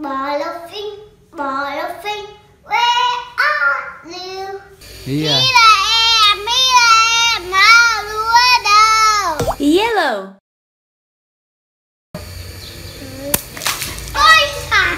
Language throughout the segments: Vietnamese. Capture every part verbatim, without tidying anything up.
Bluffing, bluffing, where are you? Mia. Mia em, Mia em, nào lúa đâu? Yellow. Ôi xà.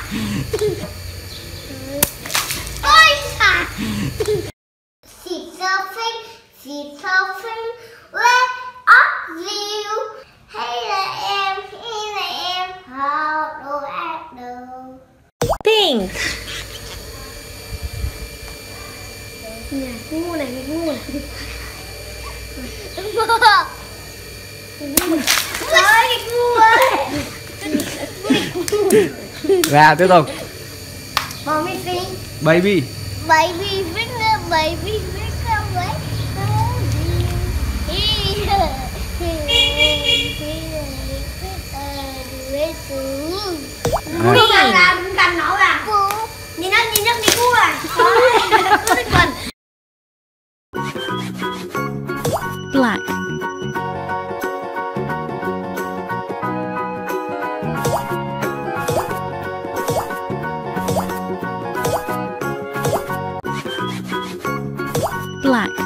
Ôi xà. She's surfing, she's surfing, where are you? Hay là em, hay là em, how do I know? Pink. Nhà ngu này, ngu này. Trời ơi, cái ngu ơi. Ra tiếp tục. Mommy sing. Baby. Baby finger, baby finger, baby. Rồi. Không cần làm, không cần nổi à. Nhìn nó, nhìn nó đi cua à. Cứ thích mình. Black. Black.